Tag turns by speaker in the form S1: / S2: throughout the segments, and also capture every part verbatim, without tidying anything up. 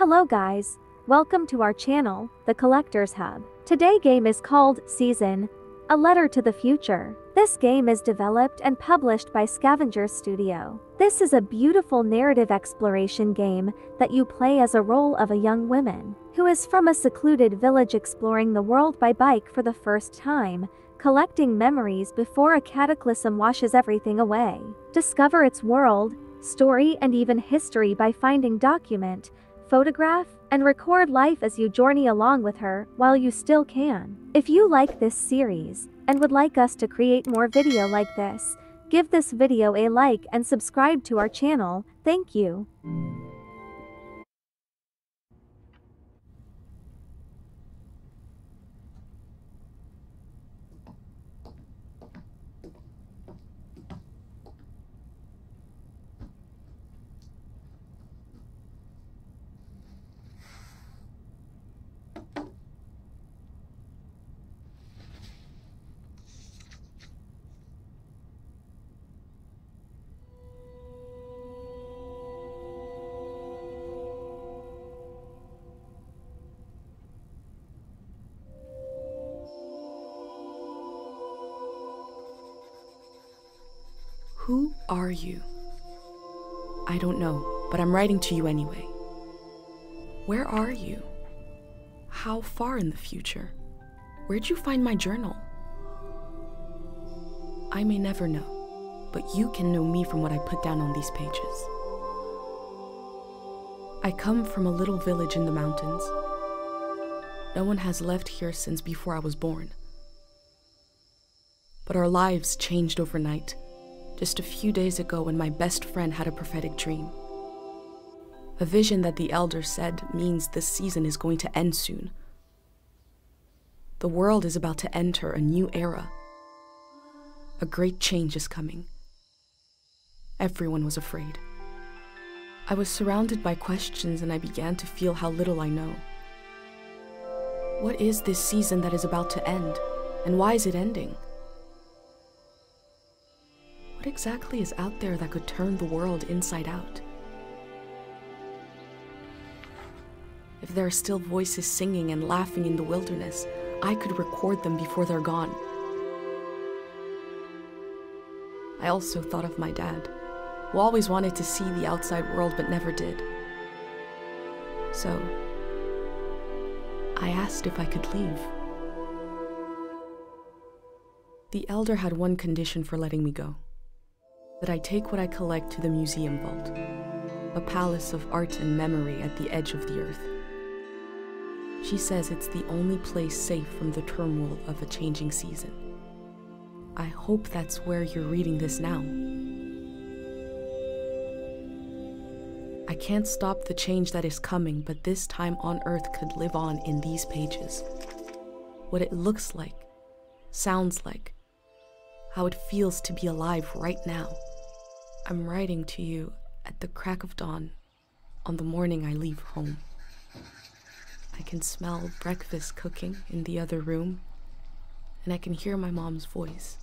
S1: Hello guys, welcome to our channel, The Collector's Hub. Today game is called Season, A Letter to the Future. This game is developed and published by Scavenger Studio. This is a beautiful narrative exploration game that you play as a role of a young woman who is from a secluded village exploring the world by bike for the first time, collecting memories before a cataclysm washes everything away. Discover its world, story and even history by finding document, photograph, and record life as you journey along with her while you still can. If you like this series and would like us to create more video like this, give this video a like and subscribe to our channel. Thank you.
S2: Who are you? I don't know, but I'm writing to you anyway. Where are you? How far in the future? Where'd you find my journal? I may never know, but you can know me from what I put down on these pages. I come from a little village in the mountains. No one has left here since before I was born. But our lives changed overnight. Just a few days ago when my best friend had a prophetic dream. A vision that the elder said means this season is going to end soon. The world is about to enter a new era. A great change is coming. Everyone was afraid. I was surrounded by questions and I began to feel how little I know. What is this season that is about to end, and why is it ending? What exactly is out there that could turn the world inside out? If there are still voices singing and laughing in the wilderness, I could record them before they're gone. I also thought of my dad, who always wanted to see the outside world but never did. So, I asked if I could leave. The elder had one condition for letting me go. That I take what I collect to the museum vault, a palace of art and memory at the edge of the earth. She says it's the only place safe from the turmoil of a changing season. I hope that's where you're reading this now. I can't stop the change that is coming, but this time on Earth could live on in these pages. What it looks like, sounds like, how it feels to be alive right now. I'm writing to you at the crack of dawn on the morning I leave home. I can smell breakfast cooking in the other room, and I can hear my mom's voice.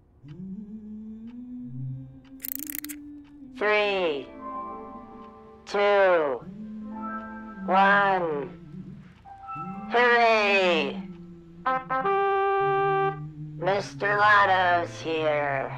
S3: Three, two, one. Hooray! Mister Lotto's here.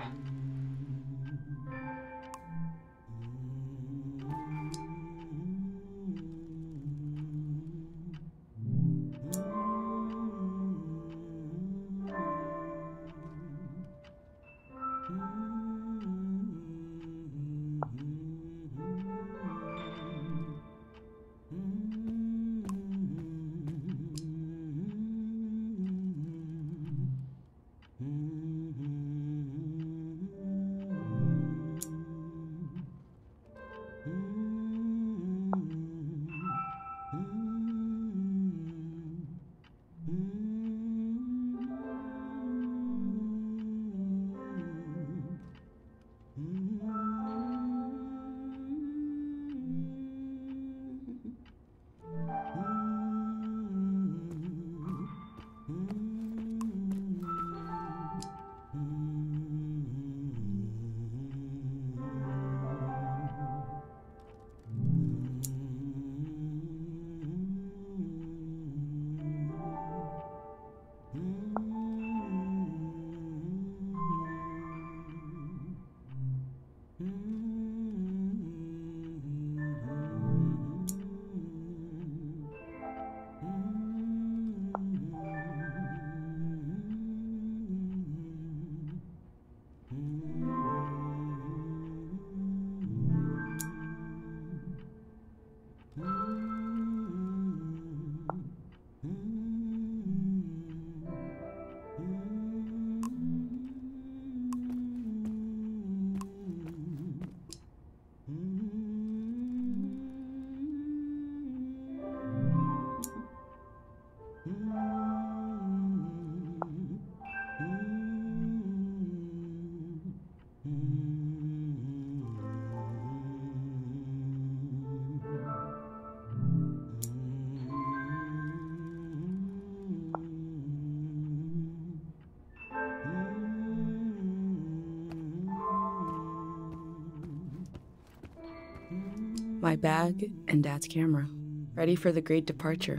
S2: My bag and Dad's camera, ready for the great departure.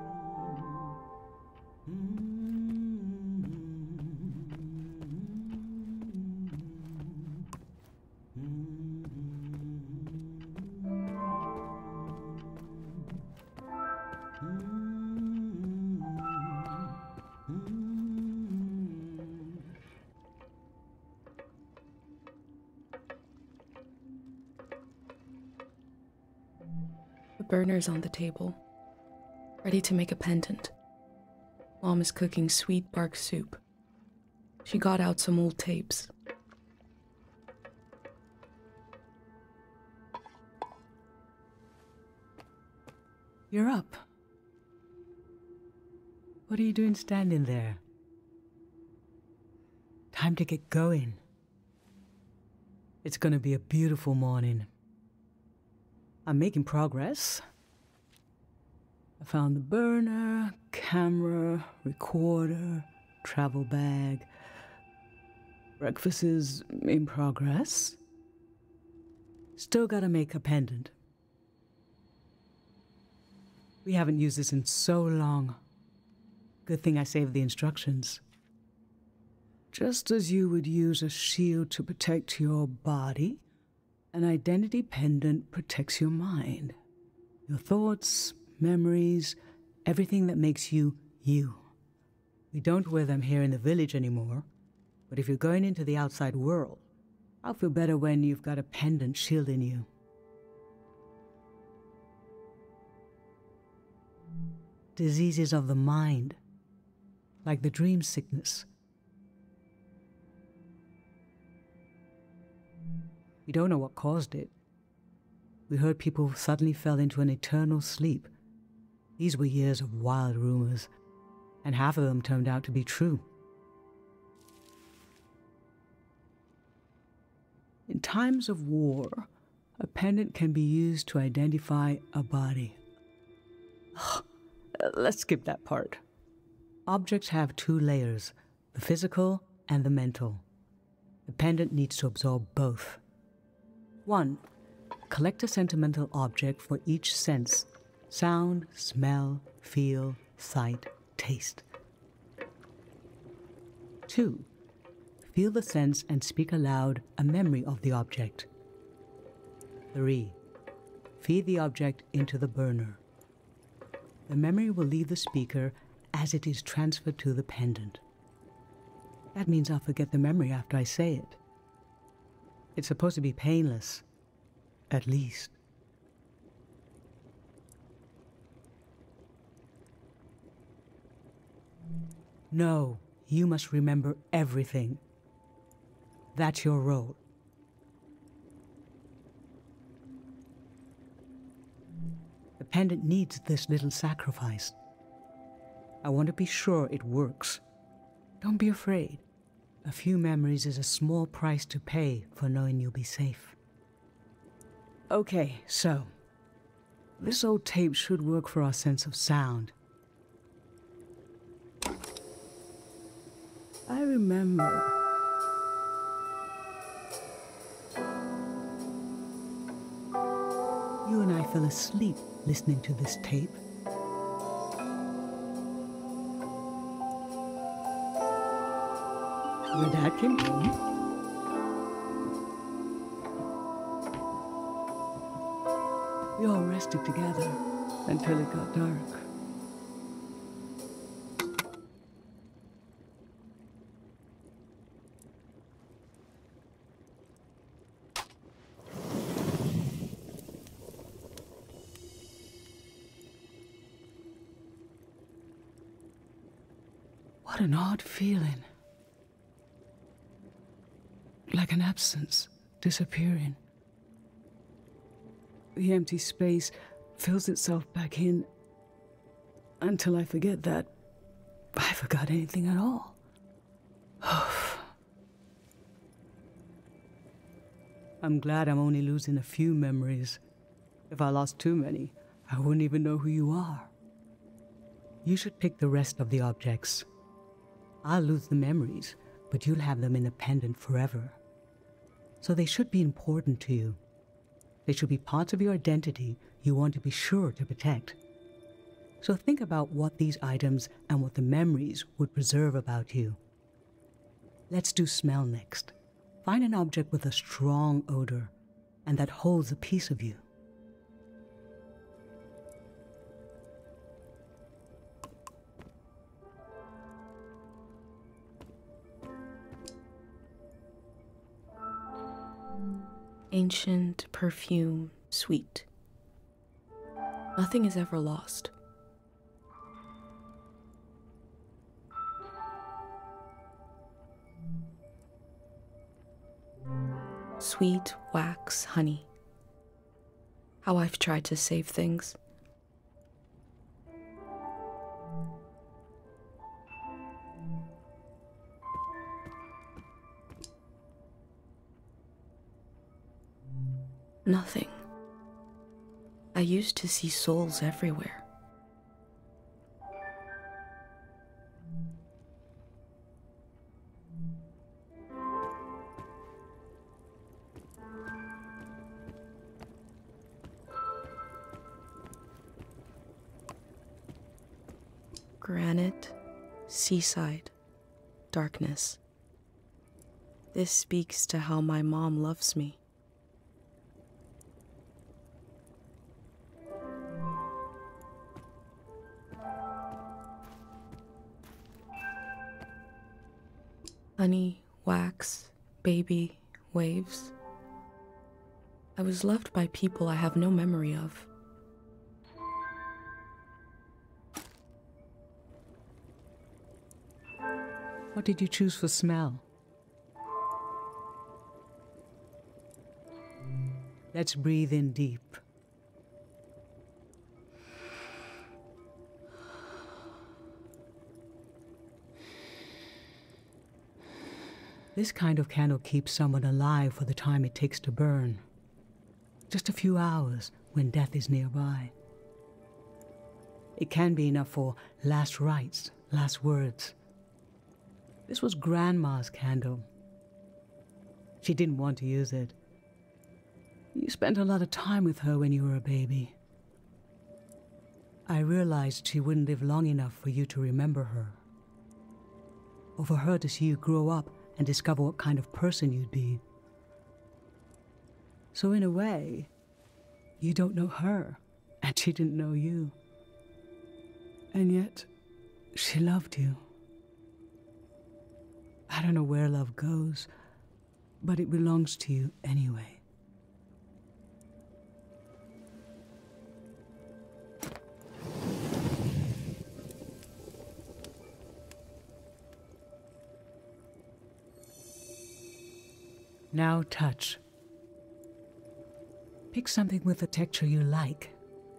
S2: The burner's on the table, ready to make a pendant. Mom is cooking sweet bark soup. She got out some old tapes.
S4: You're up. What are you doing standing there? Time to get going. It's gonna be a beautiful morning. I'm making progress. I found the burner, camera, recorder, travel bag. Breakfast is in progress. Still gotta make a pendant. We haven't used this in so long. Good thing I saved the instructions. Just as you would use a shield to protect your body, an identity pendant protects your mind. Your thoughts, memories, everything that makes you, you. We don't wear them here in the village anymore, but if you're going into the outside world, I'll feel better when you've got a pendant shielding you. Diseases of the mind, like the dream sickness. We don't know what caused it. We heard people suddenly fell into an eternal sleep. These were years of wild rumors, and half of them turned out to be true. In times of war, a pendant can be used to identify a body. Let's skip that part. Objects have two layers, the physical and the mental. The pendant needs to absorb both. One, Collect a sentimental object for each sense: sound, smell, feel, sight, taste. Two, feel the sense and speak aloud a memory of the object. Three, feed the object into the burner. The memory will leave the speaker as it is transferred to the pendant. That means I'll forget the memory after I say it. It's supposed to be painless, at least. No, you must remember everything. That's your role. The pendant needs this little sacrifice. I want to be sure it works. Don't be afraid. A few memories is a small price to pay for knowing you'll be safe. Okay, so this old tape should work for our sense of sound. I remember. You and I fell asleep listening to this tape. Where that came from. We all rested together until it got dark. What an odd feeling. Like an absence, disappearing. The empty space fills itself back in until I forget that I forgot anything at all. I'm glad I'm only losing a few memories. If I lost too many, I wouldn't even know who you are. You should pick the rest of the objects. I'll lose the memories, but you'll have them in a pendant forever. So they should be important to you. They should be parts of your identity you want to be sure to protect. So think about what these items and what the memories would preserve about you. Let's do smell next. Find an object with a strong odor and that holds a piece of you.
S2: Ancient perfume, sweet. Nothing is ever lost. Sweet wax, honey. How I've tried to save things. Nothing. I used to see souls everywhere. Granite, seaside, darkness. This speaks to how my mom loves me. Honey, wax, baby, waves. I was loved by people I have no memory of.
S4: What did you choose for smell? Let's breathe in deep. This kind of candle keeps someone alive for the time it takes to burn. Just a few hours when death is nearby. It can be enough for last rites, last words. This was Grandma's candle. She didn't want to use it. You spent a lot of time with her when you were a baby. I realized she wouldn't live long enough for you to remember her, or for her to see you grow up and discover what kind of person you'd be. So in a way, you don't know her, and she didn't know you. And yet, she loved you. I don't know where love goes, but it belongs to you anyway. Now touch. Pick something with a texture you like.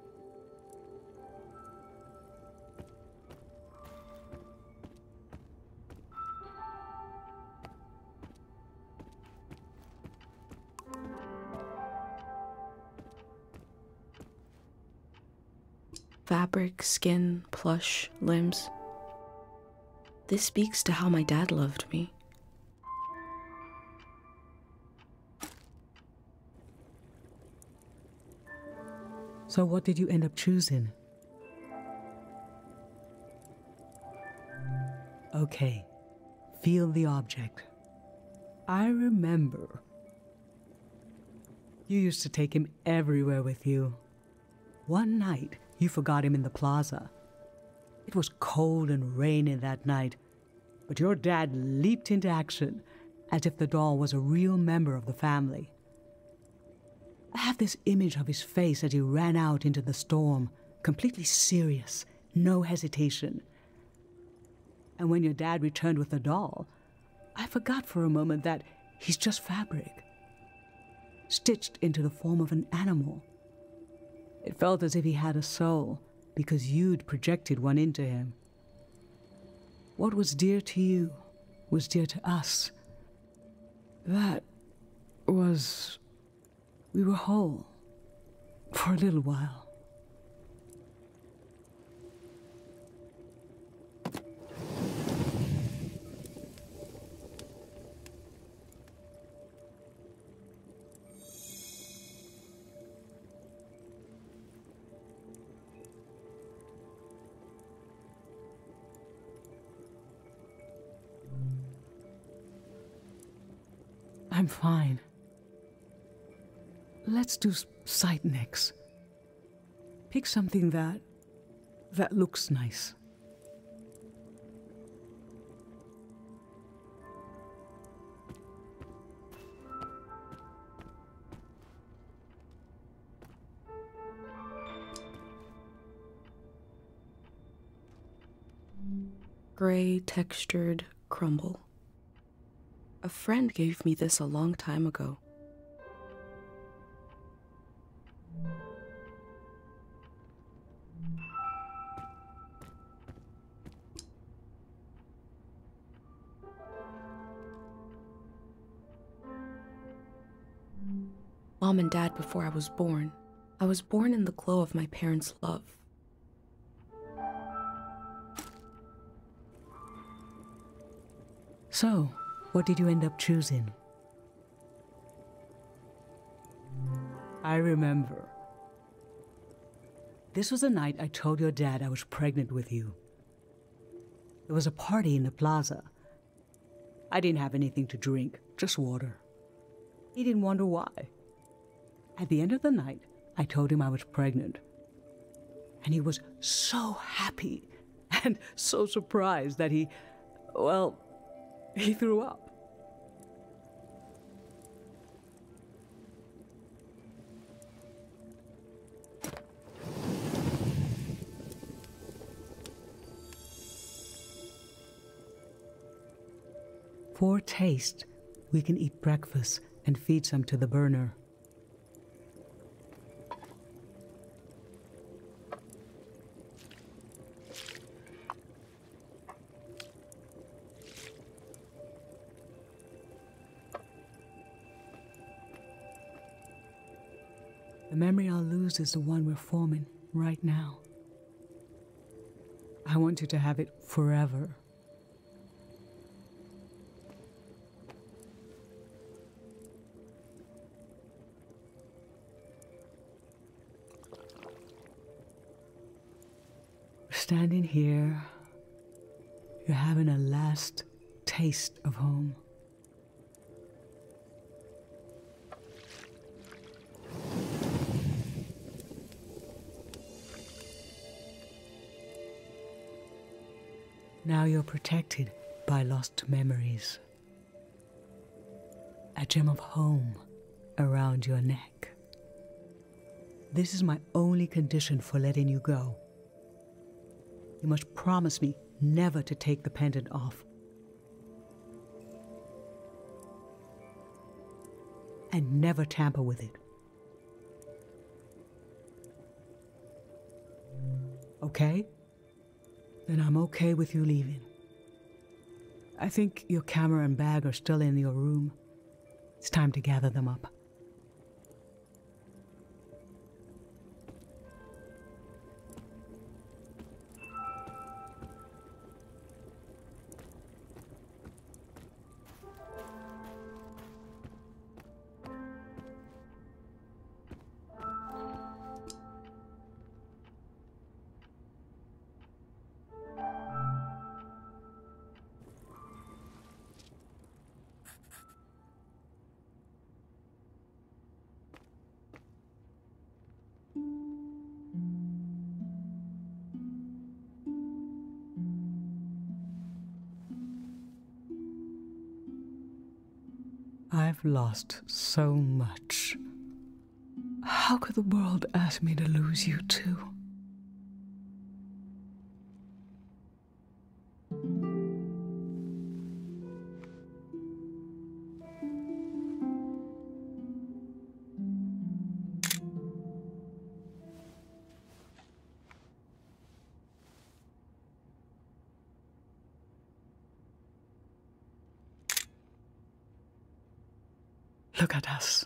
S2: Fabric, skin, plush, limbs. This speaks to how my dad loved me.
S4: So what did you end up choosing? Okay, feel the object. I remember. You used to take him everywhere with you. One night, you forgot him in the plaza. It was cold and rainy that night, but your dad leaped into action as if the doll was a real member of the family. I have this image of his face as he ran out into the storm, completely serious, no hesitation. And when your dad returned with the doll, I forgot for a moment that he's just fabric, stitched into the form of an animal. It felt as if he had a soul, because you'd projected one into him. What was dear to you was dear to us. That was... we were whole, for a little while. I'm fine. Let's do sight next. Pick something that... that looks nice.
S2: Gray textured crumble. A friend gave me this a long time ago. Mom and Dad before I was born. I was born in the glow of my parents' love.
S4: So, what did you end up choosing? I remember. This was the night I told your dad I was pregnant with you. There was a party in the plaza. I didn't have anything to drink, just water. He didn't wonder why. At the end of the night, I told him I was pregnant. And he was so happy and so surprised that he, well, he threw up. For taste, we can eat breakfast and feed some to the burner. The memory I'll lose is the one we're forming right now. I want you to have it forever. Standing here, you're having a last taste of home. Now you're protected by lost memories. A gem of home around your neck. This is my only condition for letting you go. You must promise me never to take the pendant off. And never tamper with it. Okay? Then I'm okay with you leaving. I think your camera and bag are still in your room. It's time to gather them up. I've lost so much. How could the world ask me to lose you too? Look at us.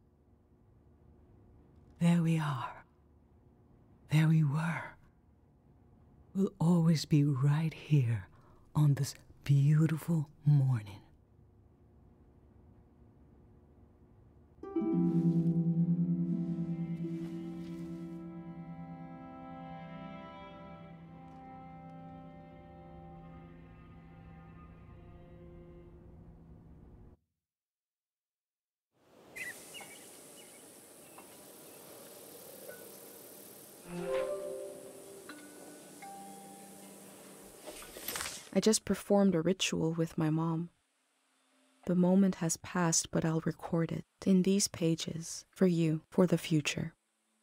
S4: There we are. There we were. We'll always be right here on this beautiful morning.
S2: I just performed a ritual with my mom. The moment has passed, but I'll record it in these pages for you, for the future.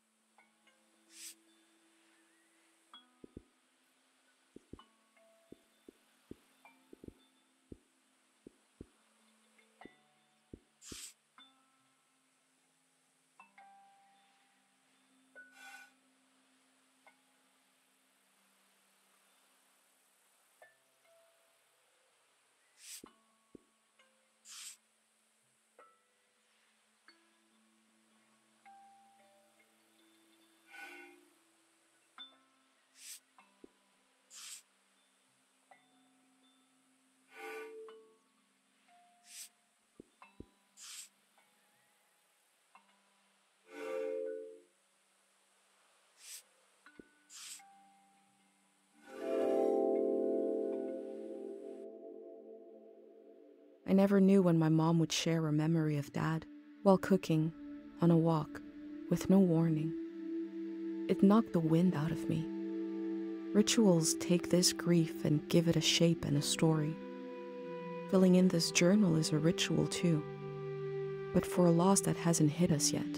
S2: I never knew when my mom would share a memory of Dad, while cooking, on a walk, with no warning. It knocked the wind out of me. Rituals take this grief and give it a shape and a story. Filling in this journal is a ritual too, but for a loss that hasn't hit us yet.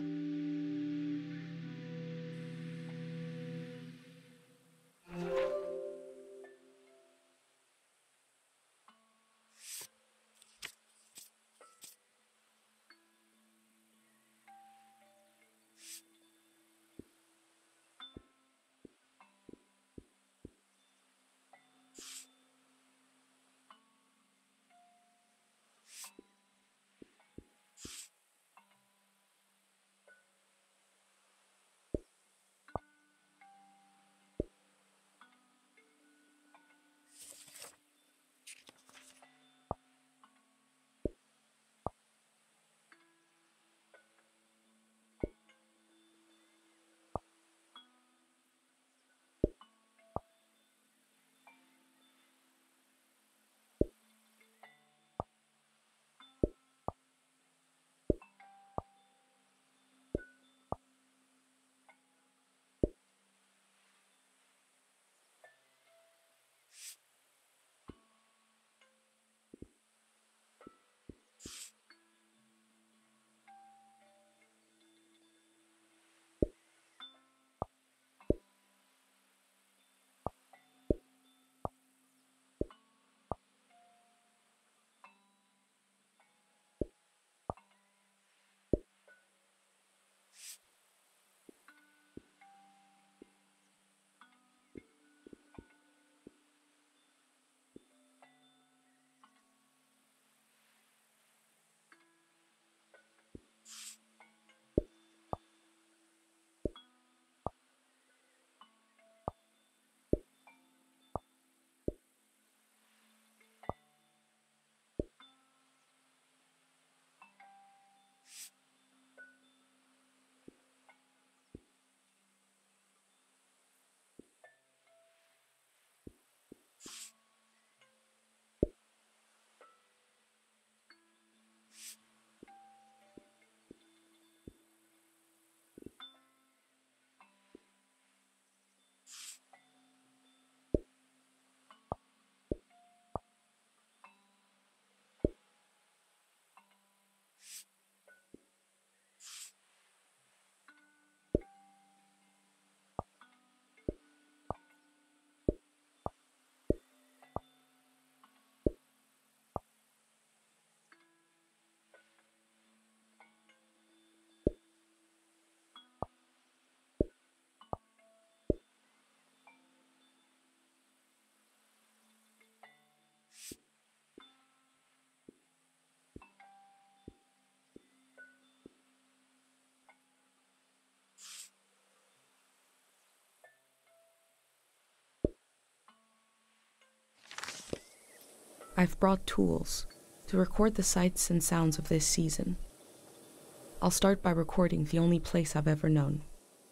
S2: I've brought tools to record the sights and sounds of this season. I'll start by recording the only place I've ever known.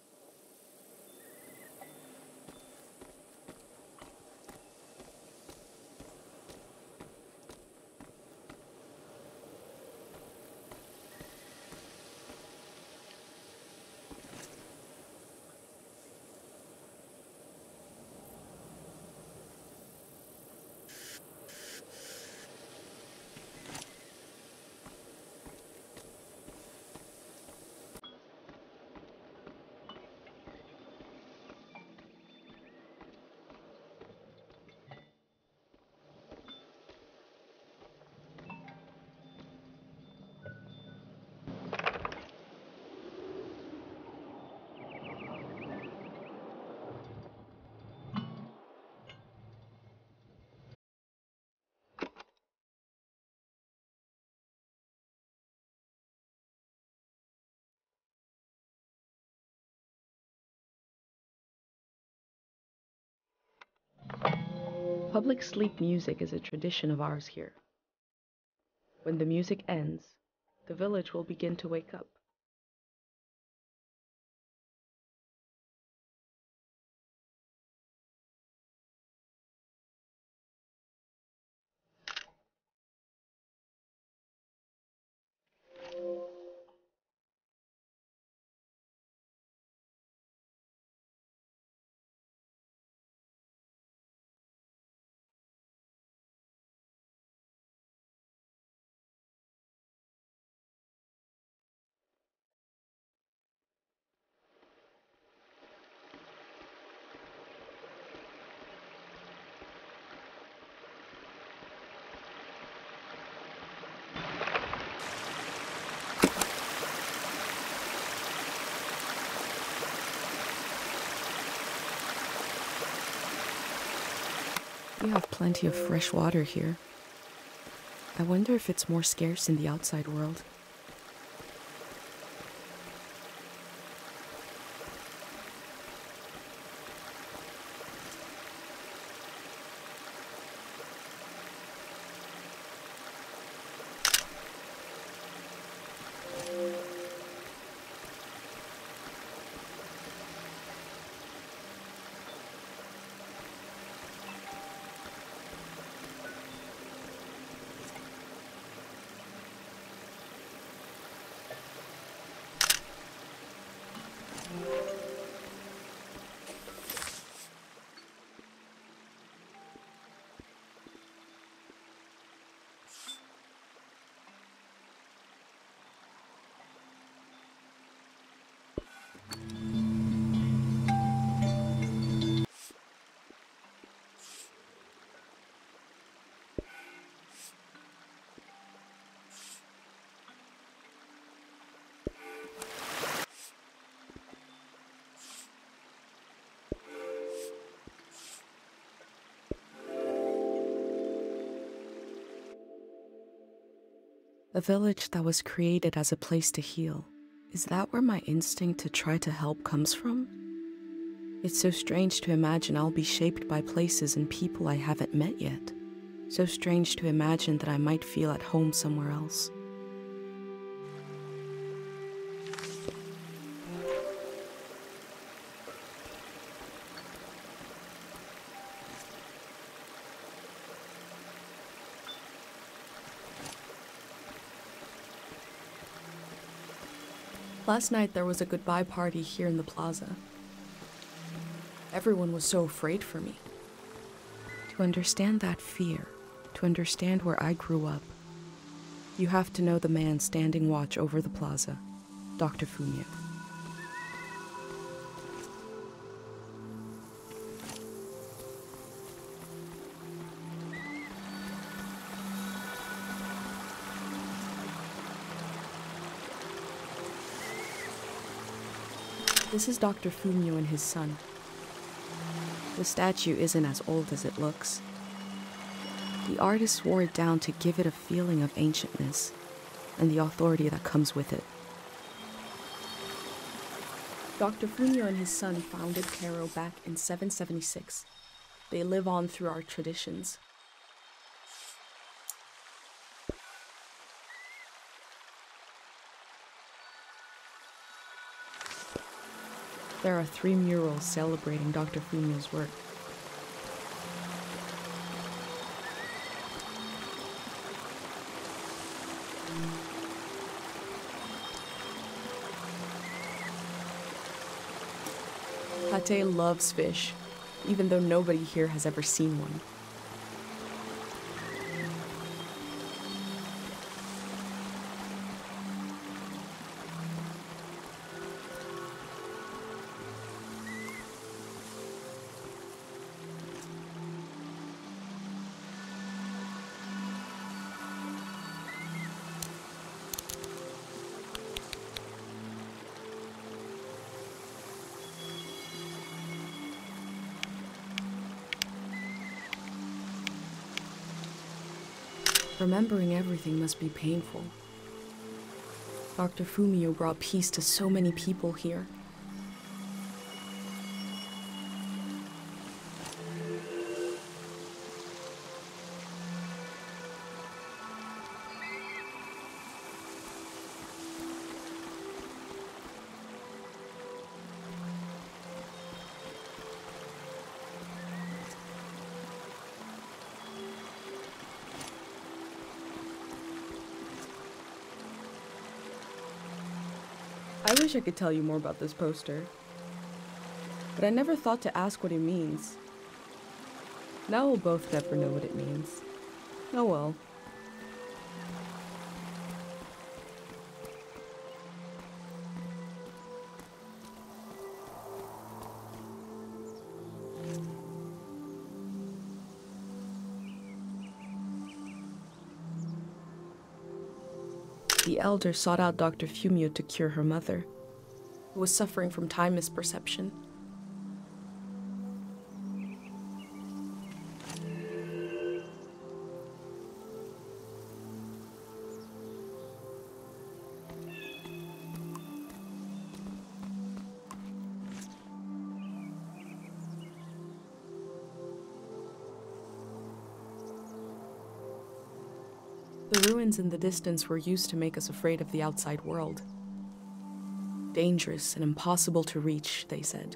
S2: Public sleep music is a tradition of ours here. When the music ends, the village will begin to wake up. We have plenty of fresh water here. I wonder if it's more scarce in the outside world. A village that was created as a place to heal. Is that where my instinct to try to help comes from? It's so strange to imagine I'll be shaped by places and people I haven't met yet. So strange to imagine that I might feel at home somewhere else. Last night there was a goodbye party here in the plaza. Everyone was so afraid for me. To understand that fear, to understand where I grew up, you have to know the man standing watch over the plaza, Doctor Fumio. This is Doctor Fumio and his son. The statue isn't as old as it looks. The artist wore it down to give it a feeling of ancientness and the authority that comes with it. Doctor Fumio and his son founded Cairo back in seven seventy-six. They live on through our traditions. There are three murals celebrating Doctor Fumio's work. Tate loves fish, even though nobody here has ever seen one. Remembering everything must be painful. Doctor Fumio brought peace to so many people here. I wish I could tell you more about this poster, but I never thought to ask what it means. Now we'll both never know what it means. Oh well. The elder sought out Doctor Fumio to cure her mother, who was suffering from time misperception. The ruins in the distance were used to make us afraid of the outside world. Dangerous and impossible to reach, they said.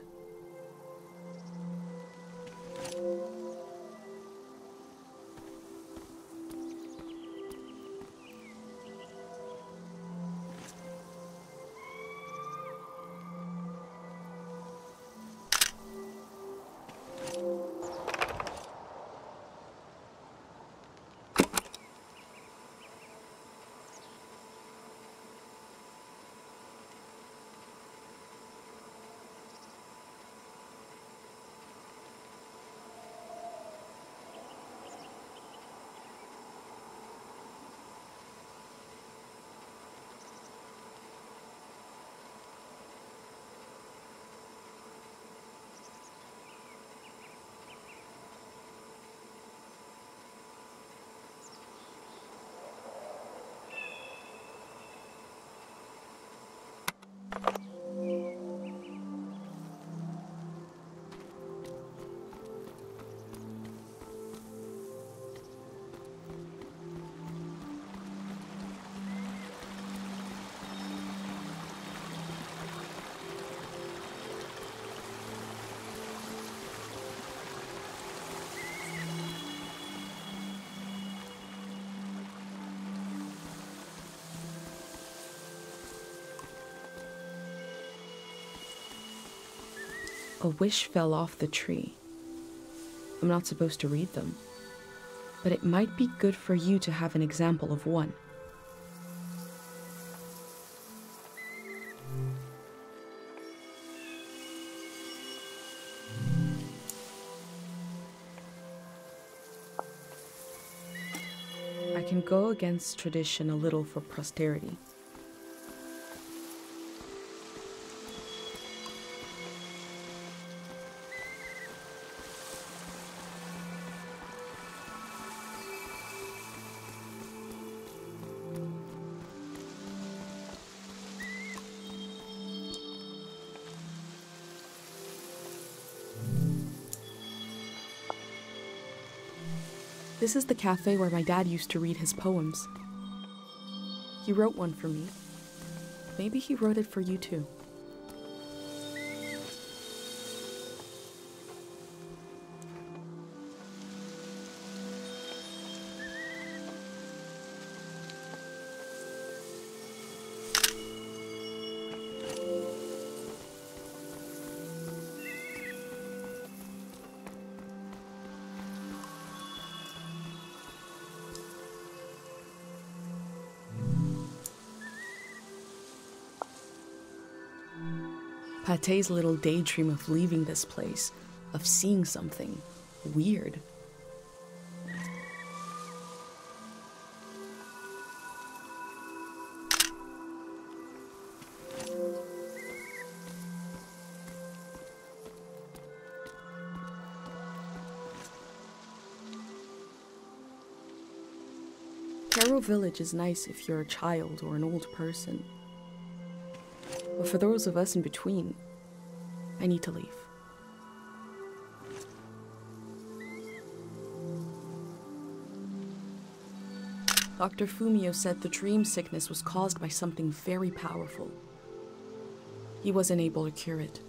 S2: A wish fell off the tree. I'm not supposed to read them, but it might be good for you to have an example of one. I can go against tradition a little for posterity. This is the cafe where my dad used to read his poems. He wrote one for me. Maybe he wrote it for you too. Pate's little daydream of leaving this place, of seeing something weird. Caro Village is nice if you're a child or an old person. But for those of us in between, I need to leave. Doctor Fumio said the dream sickness was caused by something very powerful. He wasn't able to cure it.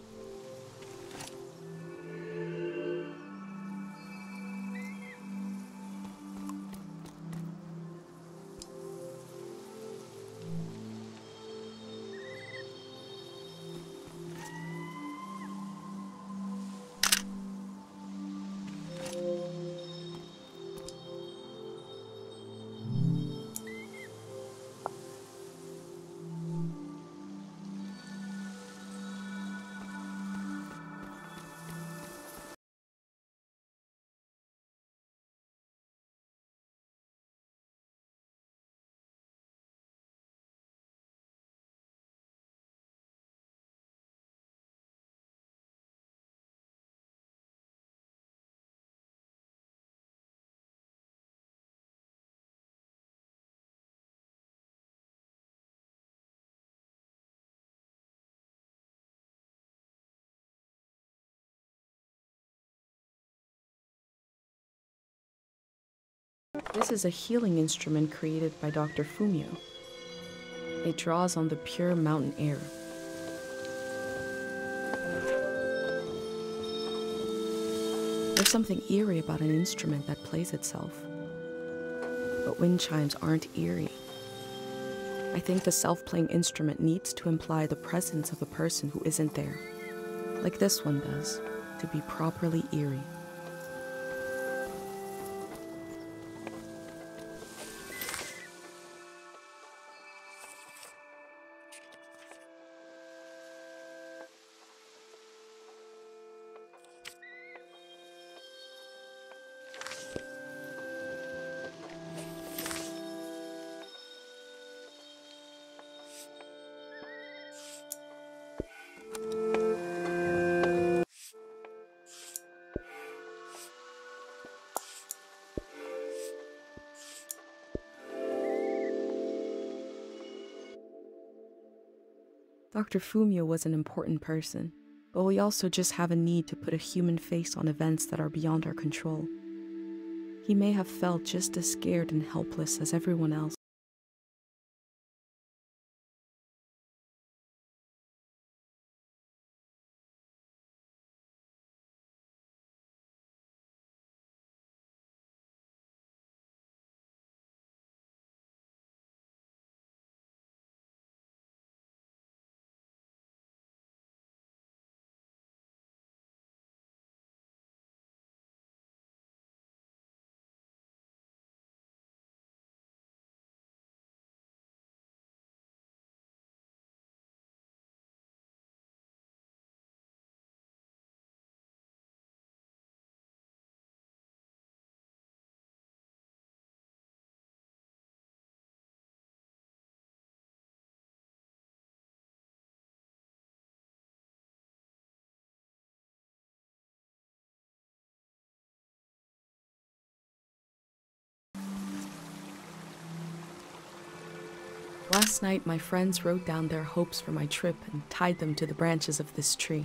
S2: This is a healing instrument created by Doctor Fumio. It draws on the pure mountain air. There's something eerie about an instrument that plays itself. But wind chimes aren't eerie. I think the self-playing instrument needs to imply the presence of a person who isn't there, like this one does, to be properly eerie. Doctor Fumio was an important person, but we also just have a need to put a human face on events that are beyond our control. He may have felt just as scared and helpless as everyone else. Last night, my friends wrote down their hopes for my trip and tied them to the branches of this tree.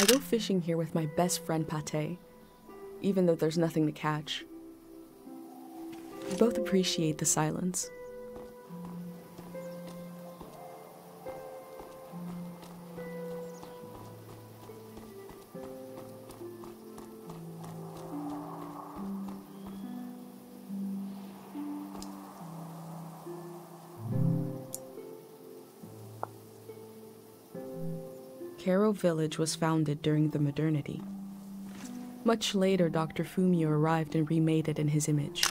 S2: I go fishing here with my best friend Pate, even though there's nothing to catch. We both appreciate the silence. Caro Village was founded during the modernity. Much later, Doctor Fumio arrived and remade it in his image.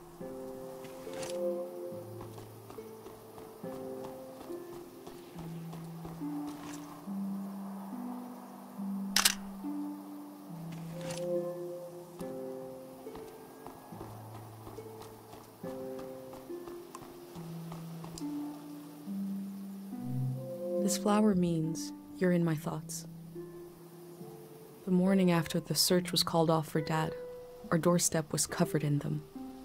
S2: This flower means you're in my thoughts. The morning after the search was called off for Dad, our doorstep was covered in them.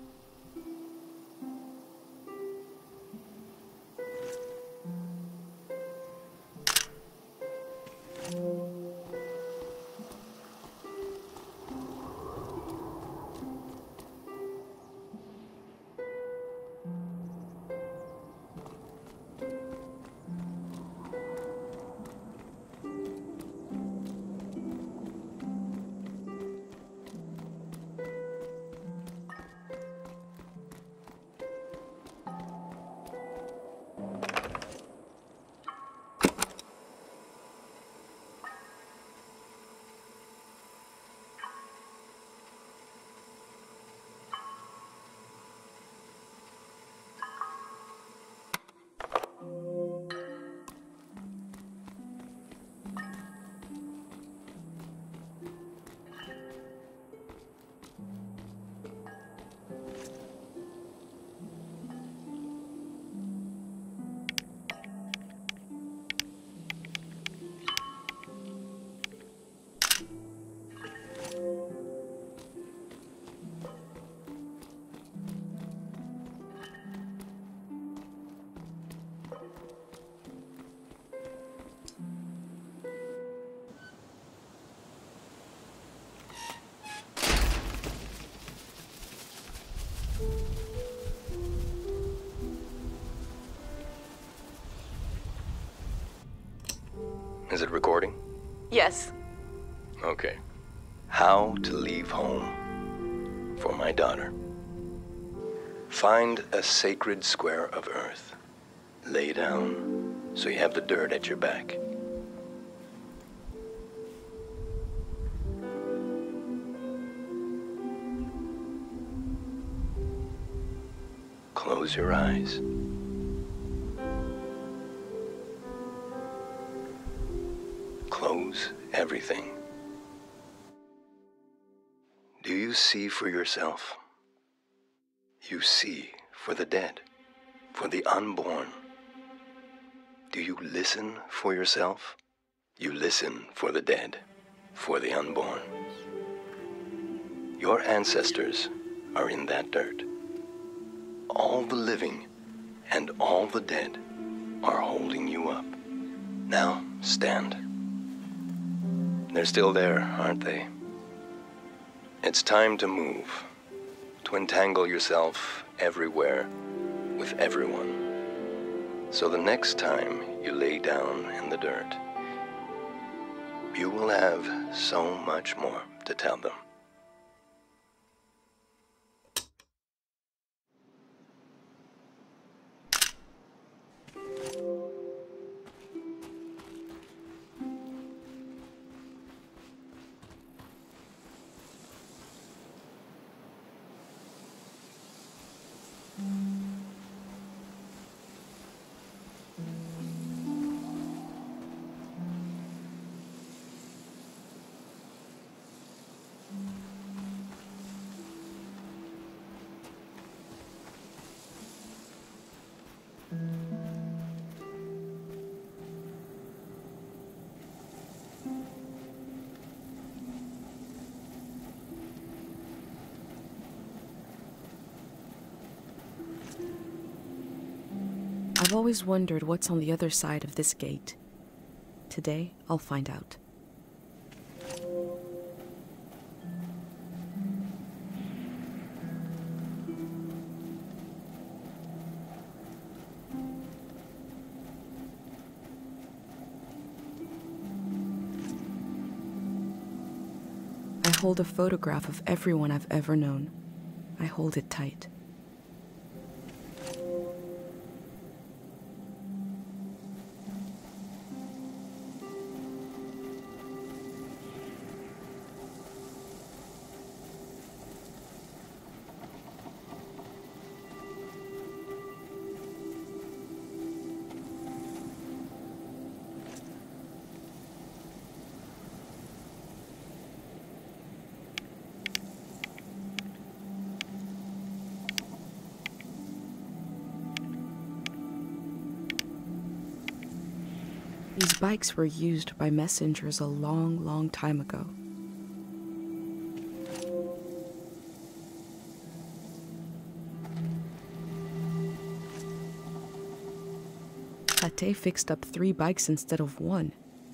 S5: Is it recording?
S2: Yes.
S5: Okay. How to leave home for my daughter. Find a sacred square of earth. Lay down so you have the dirt at your back. Close your eyes. Close everything. Do you see for yourself? You see for the dead, for the unborn. Do you listen for yourself? You listen for the dead, for the unborn. Your ancestors are in that dirt. All the living and all the dead are holding you up. Now stand. They're still there, aren't they? It's time to move, to entangle yourself everywhere with everyone. So the next time you lay down in the dirt, you will have so much more to tell them.
S2: I've always wondered what's on the other side of this gate. Today, I'll find out. hold a photograph of everyone I've ever known. I hold it tight. These bikes were used by messengers a long, long time ago. Tate fixed up three bikes instead of one.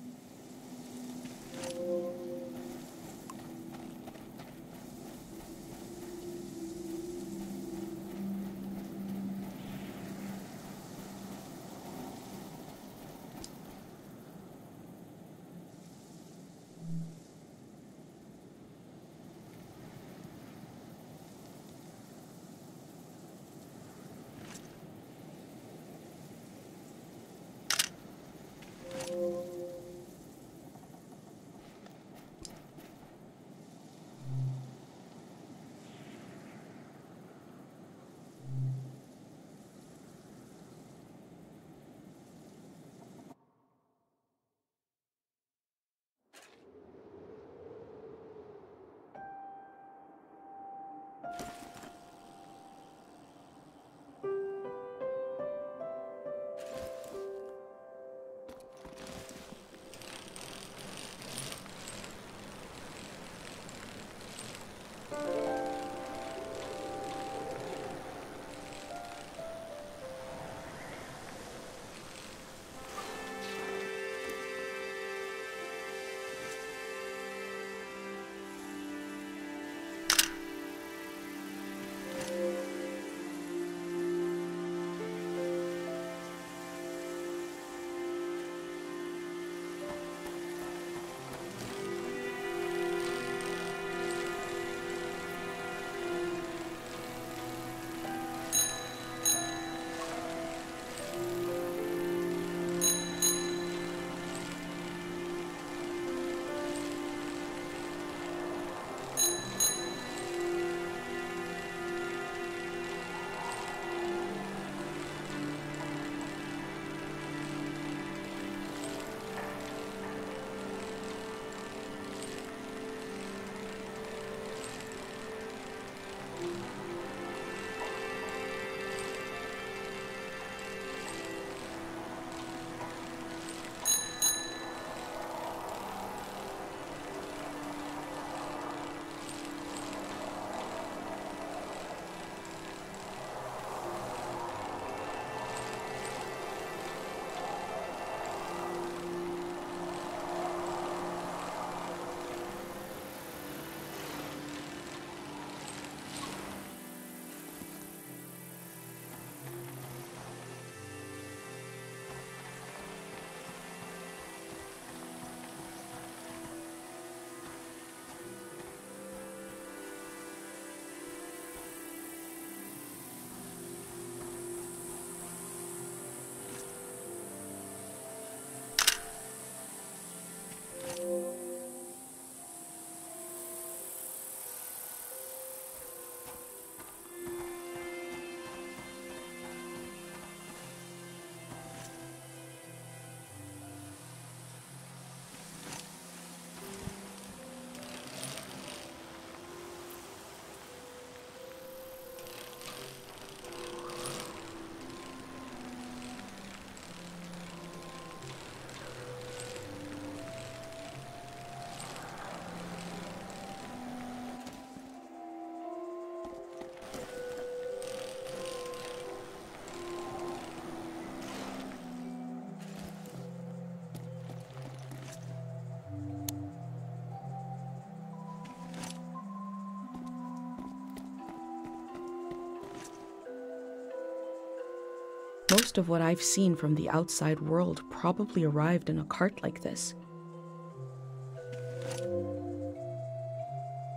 S2: Most of what I've seen from the outside world probably arrived in a cart like this.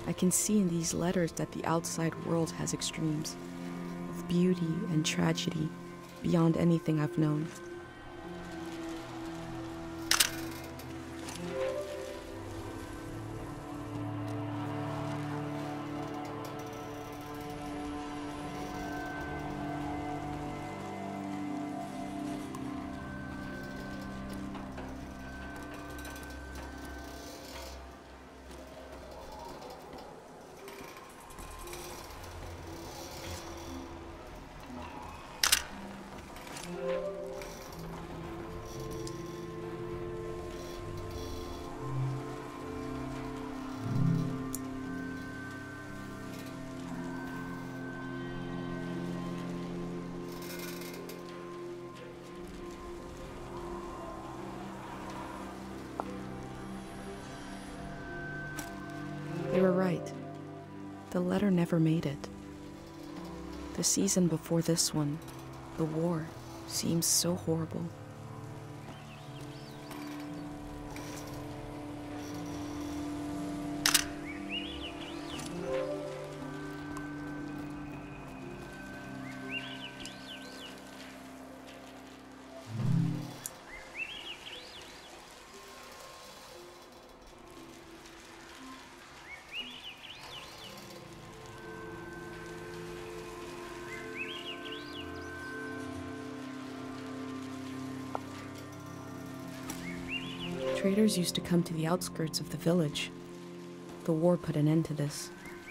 S2: I can see in these letters that the outside world has extremes, of beauty and tragedy beyond anything I've known. They were right. The letter never made it. The season before this one, the war, seems so horrible. Traders used to come to the outskirts of the village. The war put an end to this.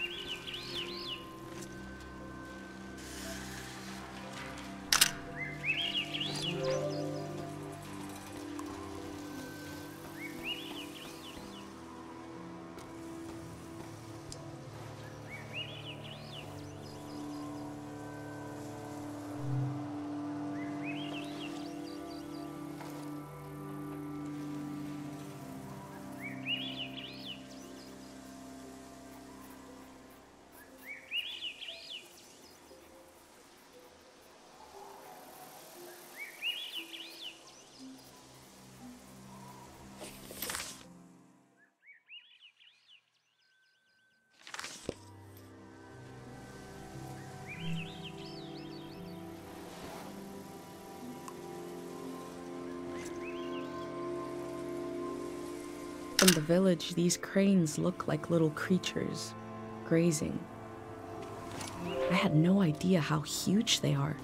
S2: From the village, these cranes look like little creatures, grazing. I had no idea how huge they are.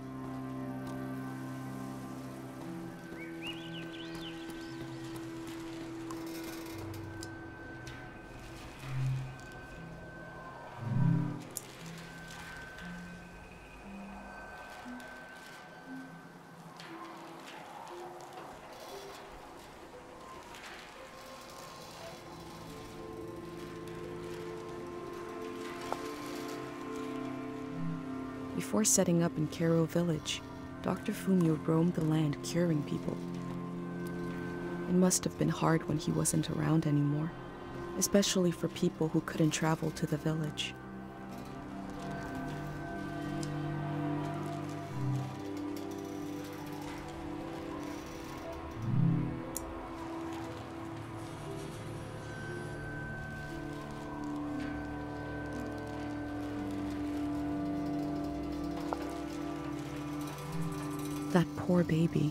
S2: Before setting up in Cairo village, Doctor Fumio roamed the land curing people. It must have been hard when he wasn't around anymore, especially for people who couldn't travel to the village. That poor baby.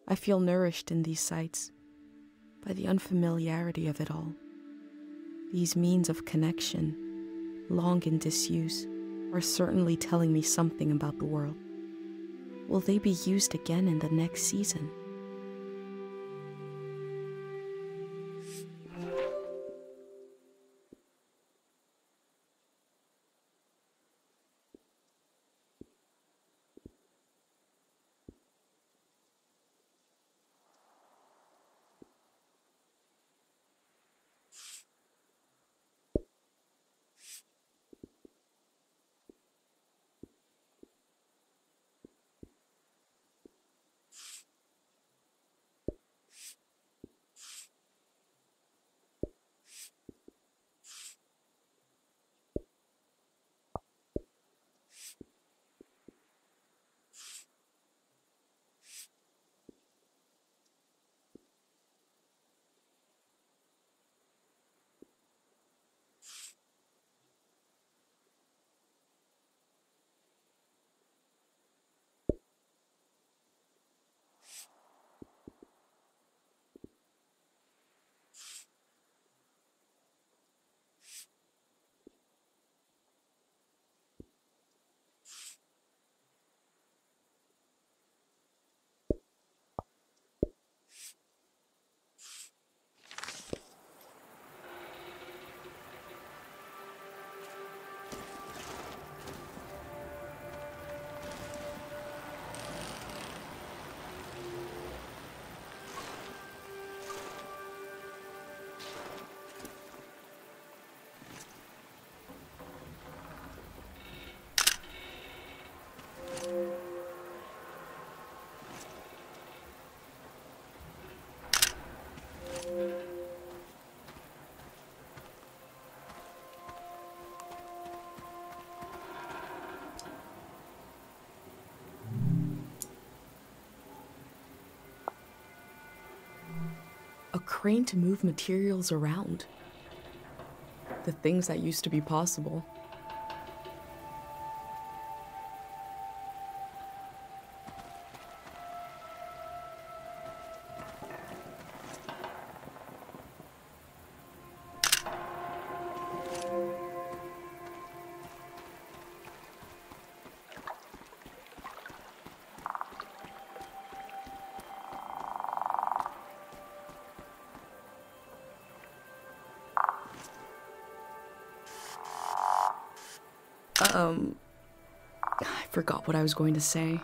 S2: I feel nourished in these sights by the unfamiliarity of it all. These means of connection, long in disuse, are certainly telling me something about the world. Will they be used again in the next season? A crane to move materials around. The things that used to be possible. Um, I forgot what I was going to say.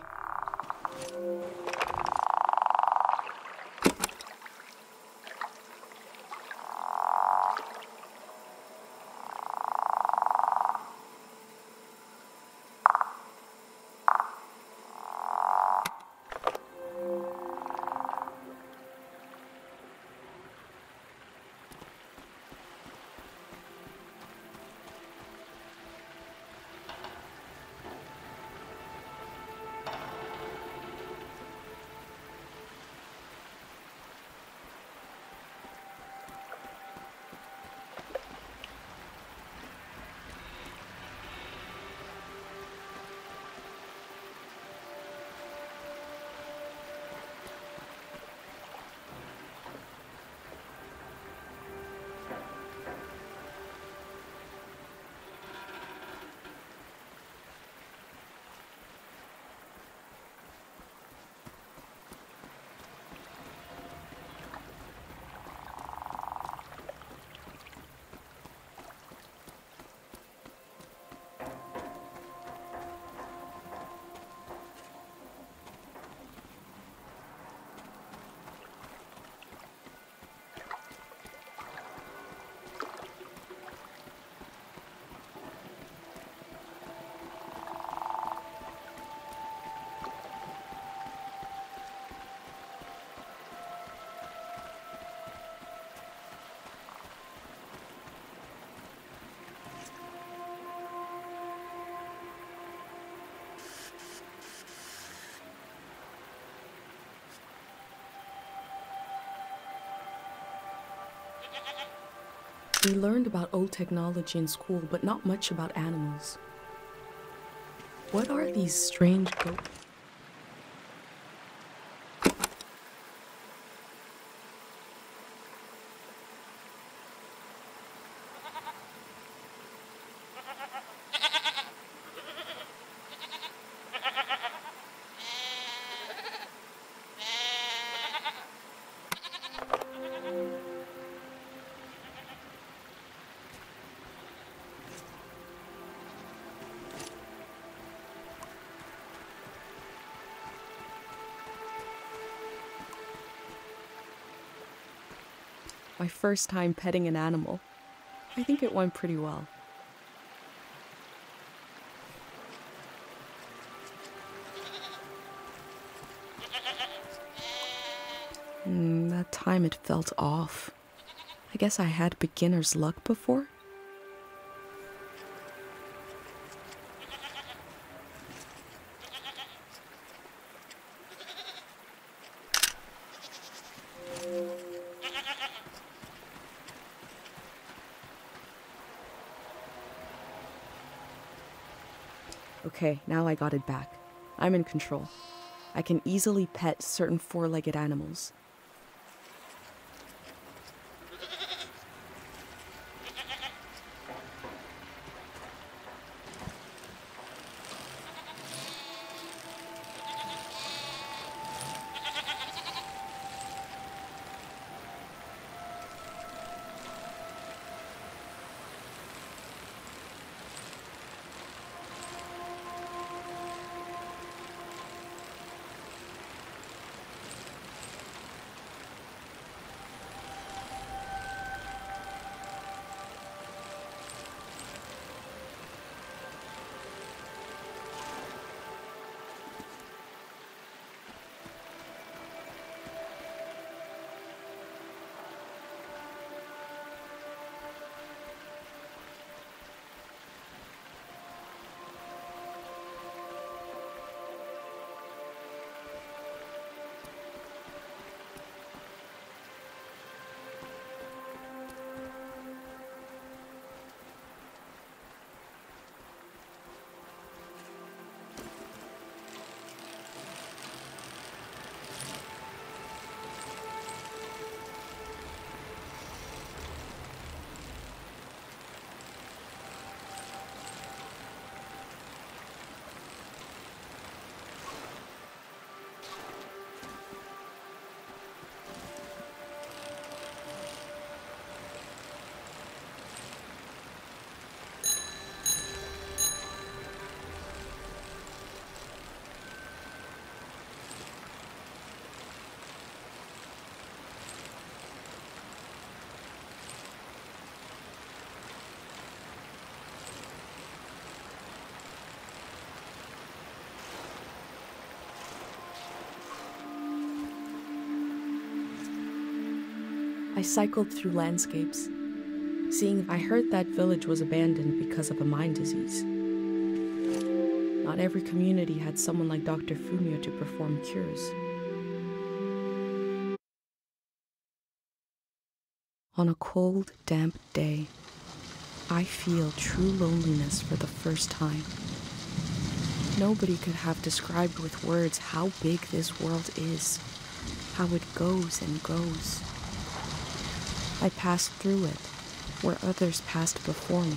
S2: We learned about old technology in school, but not much about animals. What are these strange goats? My first time petting an animal. I think it went pretty well. Mm, that time it felt off. I guess I had beginner's luck before. Okay, now I got it back. I'm in control. I can easily pet certain four-legged animals. I cycled through landscapes, seeing I heard that village was abandoned because of a Lyme disease. Not every community had someone like Doctor Fumio to perform cures. On a cold, damp day, I feel true loneliness for the first time. Nobody could have described with words how big this world is, how it goes and goes. I passed through it, where others passed before me.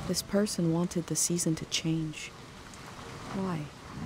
S2: This person wanted the season to change. Why?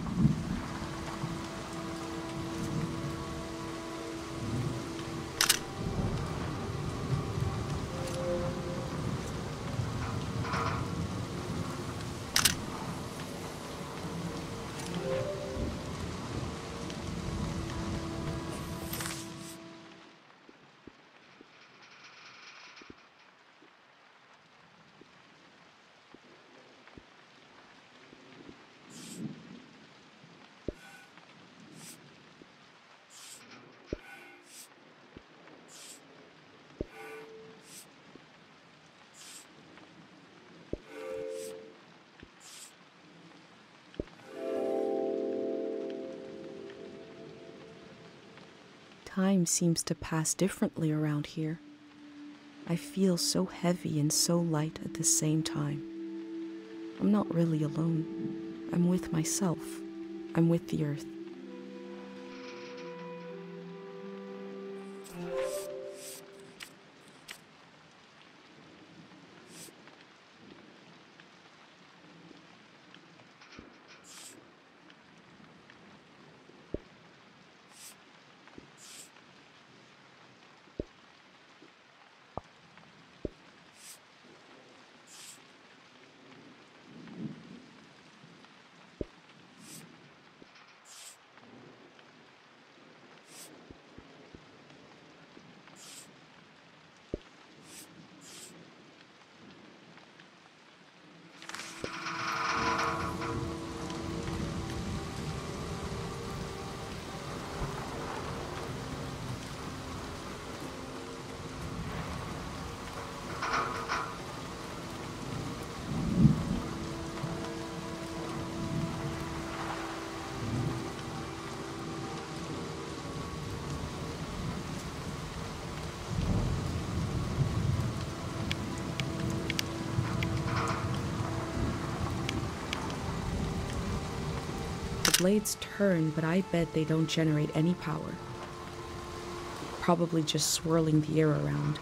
S2: Time seems to pass differently around here. I feel so heavy and so light at the same time. I'm not really alone. I'm with myself. I'm with the earth. The blades turn, but I bet they don't generate any power. Probably just swirling the air around.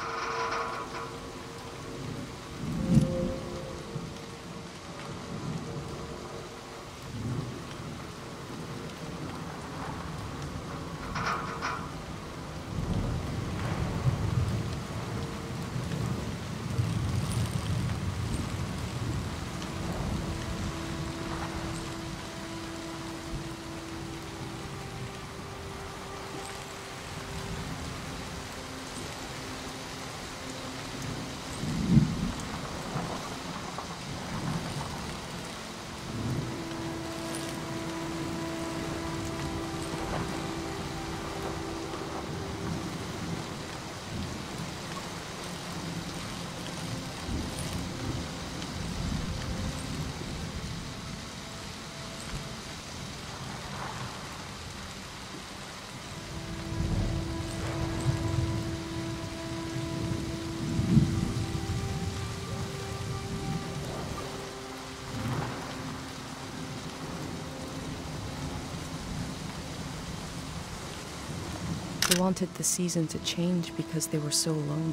S2: They wanted the season to change because they were so alone.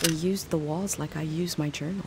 S2: They used the walls like I use my journal.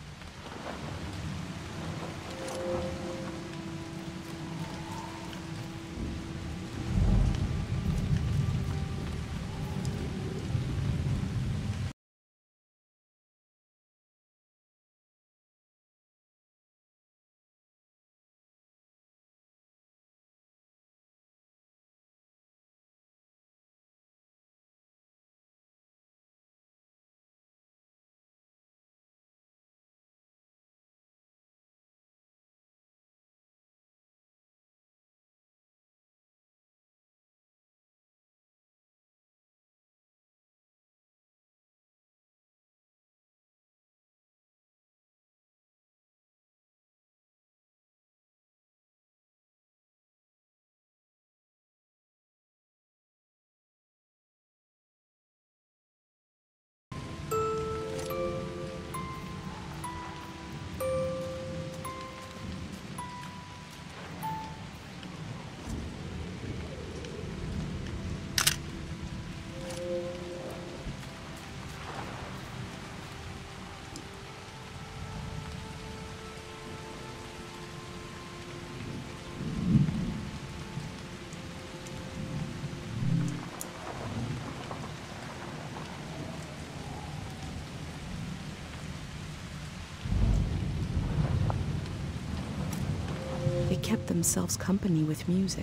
S2: They kept themselves company with music.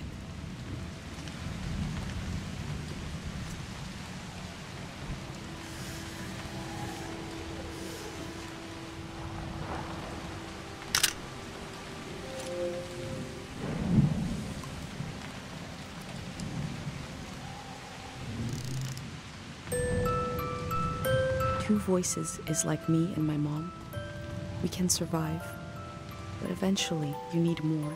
S2: Two voices is like me and my mom. We can survive, but eventually you need more.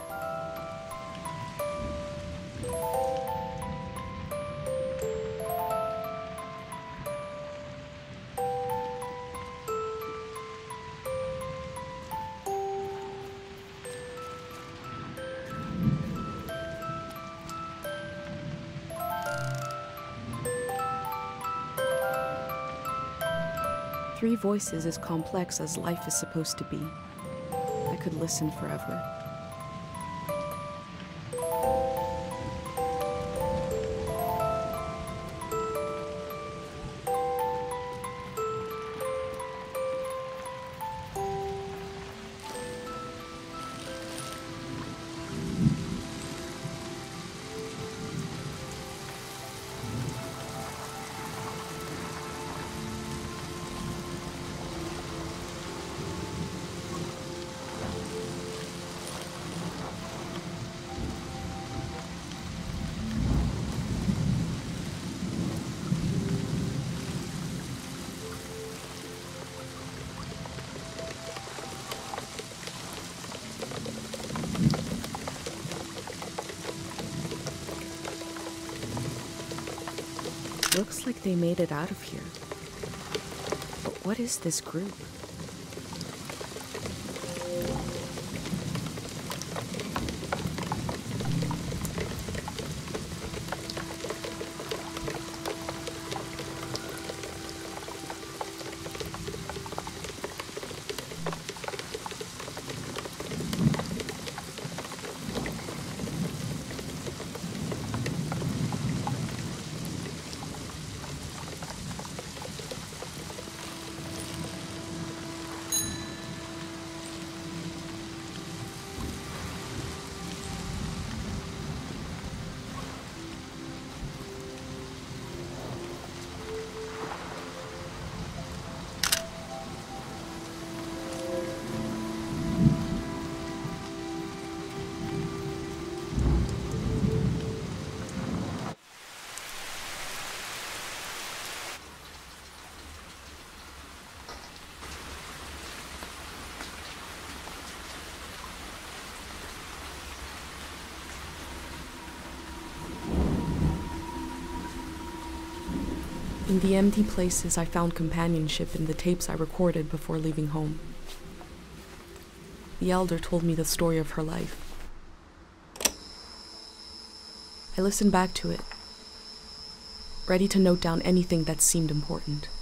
S2: Three voices as complex as life is supposed to be. I could listen forever. Looks like they made it out of here. But what is this group? In the empty places, I found companionship in the tapes I recorded before leaving home. The elder told me the story of her life. I listened back to it, ready to note down anything that seemed important.